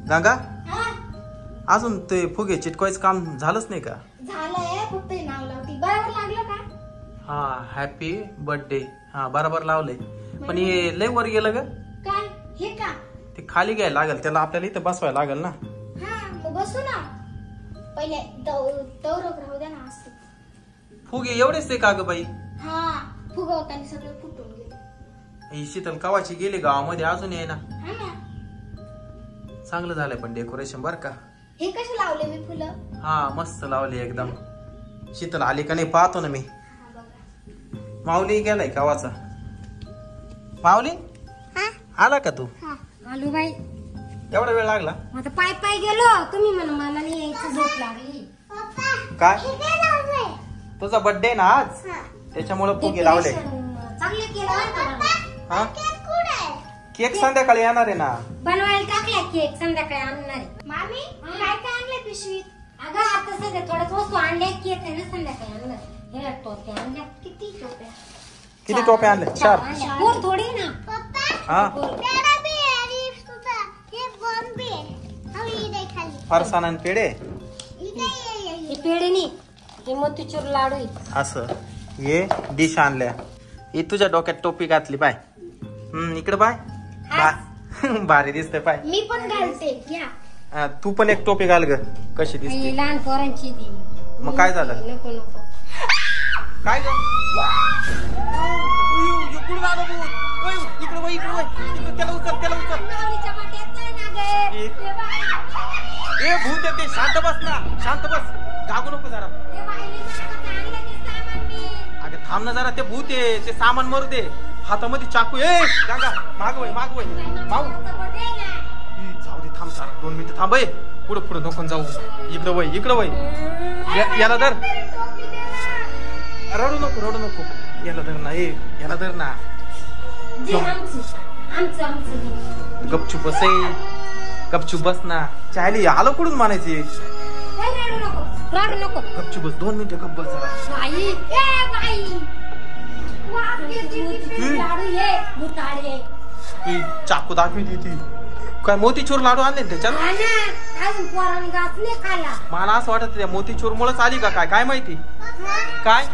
गंगा अजून ते फुगे चिटकवायचं काम झालंच नाही का? झालंय, फक्त नाव लावती. बरोबर लागलं का? हा हॅपी बर्थडे. हा बरोबर लावलंय. पण हे लय वर गेलं ग. काय हे का? ते खाली घ्यायला लागेल, त्याला आपल्याला इथं बसवायला लागेल ना. हा मग बसू ना. पहिले तवरक राहू द्या ना. असं फुगे एवढेच ते का ग बाई? हा फुगवताना सगळे फुटून गेले. ही शीतल कवाची गेली गावामध्ये, अजून आहे ना. हा ना. चांगलं झालंय पण डेकोरेशन बर का. हे कसे लावले मी फुलं? हा मस्त लावले एकदम. शीतल आली का नाही पाहतो ना मी. माऊली गेलाय गावाचा. माऊली आला का तू? आलू बाई. एवढा वेळ लागला? आता पाय पाय गेलो. तुम्ही म्हणा मला नाही यायची, झोप लागली. काय तुझा बर्थडे ना आज, त्याच्यामुळे फुगे लावले. चांगले केलं. हा केक संध्याकाळी येणार आहे ना. बनवायला टाकला केक, संध्याकाळी आणणार आहे. मामी काय काय आणलंय पिशवीत? अगं आता सगळे थोड्याच वस्तू आणल्या. केक आहे ना संध्याकाळी आणणार. हे टोप्या आणल्या. किती टोप्या? किती टोप्या आणल्या? 4. बोर थोडी ना. हा फरसाण आणि पेढे. हे पेढे नाही, हे मोतीचूर लाडू. असं हे डिश आणल्या. ही तुझ्या डोक्यात टोपी घातली पाय. इकडे पाय. भारी दिसते पाय. मी पण घालते. घ्या तू पण एक टोपी घाल ग. कशी दिसते? लहान पोरांची ती. मग काय झालं? नको नको. काय ग? इकडे आलं भूत. इकडे वळ, इकडे वळ. त्याला उचल, त्याला उचल. ए भूत येते. शांत बस ना, शांत बस. गागू नको जरा. अगं थांब ना जरा. ते भूत आहे, ते सामान मरू दे. हातामध्ये चाकू. ए गंगा मागवय मागवय माऊ. जाऊ दे, थांब जरा 2 मिनिटं थांब. पुढे पुढे नको जाऊ. इकडे वय, इकडे वय. याला धर. रडू नको, रडू नको. याला धर ना. याला धर ना. गपचूप बस. गपचूप बस ना. चायली आलो कुठून म्हणायचे. गपचूप बस. 2 मिनिटं गप बस जरा. चाकू दाखवी ती. काय मोतीचूर लाडू आणले त्याच्यात? मला असं वाटत त्या मोतीचूर मुळेच आली का काय, काय माहिती. काय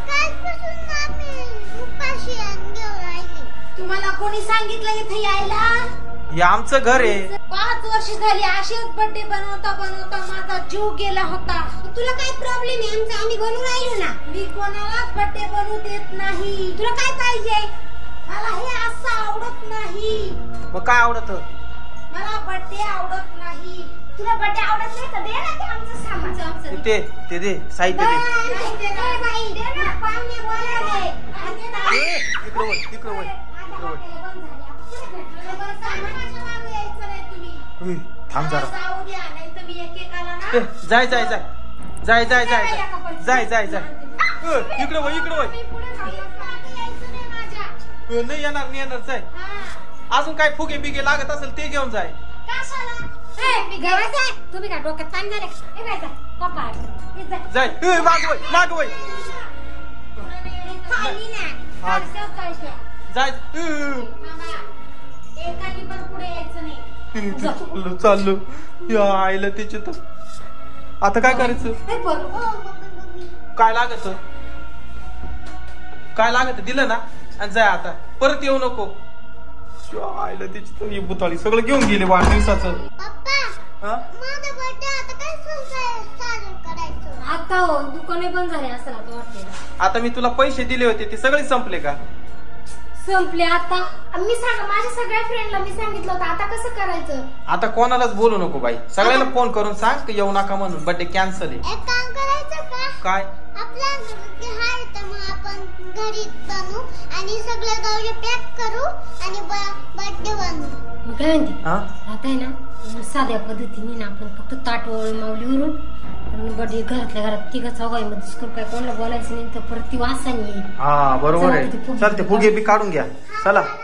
तुम्हाला कोणी सांगितलं इथे यायला? हे आमचं घर आहे. 5 वर्ष झाली अशीच बर्थडे बनवता बनवता माझा जीव गेला होता. तुला काय प्रॉब्लेम आहे? आमचा आम्ही बनवून राहिलो ना. मी कोणालाच बर्थडे बनवू देत नाही. तुला काय पाहिजे? मला हे असं आवडत नाही. मग काय आवडत? मला बर्थडे आवडत नाही. तुला बर्थडे आवडत नाही तर दे ना ते आमचं सामान. ते दे, साहित्य दे. बाई दे ना. पाहुणे बोलावले. इकडे वळ, इकडे वळ, इकडे वळ. थांब जरा. जाय जाय जाय जाय जाय जाय जाय जाय जाय. इकडे वळ, इकडे वळ. नाही येणार, नाही येणार. जाय. अजून काय फुगे बिगे लागत असेल ते घेऊन जाय. तुम्ही काय डोक्यात पाणी झाले? जाय. मागवय मागवय. जाय. चाललो या आईला तिचे तर. आता काय करायचं? काय लागत? काय लागत दिलं ना. आणि जाय आता. परत येऊ नको. आईला तिची तर बुताळी सगळं घेऊन गेले वाढदिवसाचं. आता हो दुकाने बंद झाले असं वाटते. आता मी तुला पैसे दिले होते ते सगळे संपले का? संपले. आता मी माझ्या सगळ्या फ्रेंडला मी सांगितलं होतं. आता कसं करायचं? आता कोणालाच बोलू नको बाई. सगळ्यांना फोन करून सांग की येऊ नका म्हणून. बर्थडे कॅन्सल आहे. एक काम करायचं का? काय? आपल्या हाय तर मग आपण घरी बनवू आणि सगळे गौरी पॅक करू आणि बर्थडे बनवू. काय म्हणते? आता आहे ना साध्या पद्धतीने ना आपण फक्त ताट माऊलीवरून बर्थडे घरातल्या घरात 3 चौघांमध्ये काय कोणाला बोलायचं नाही तर परत ती वासाने येईल. हा बरोबर आहे. चल ते फुगे बी काढून घ्या. चला.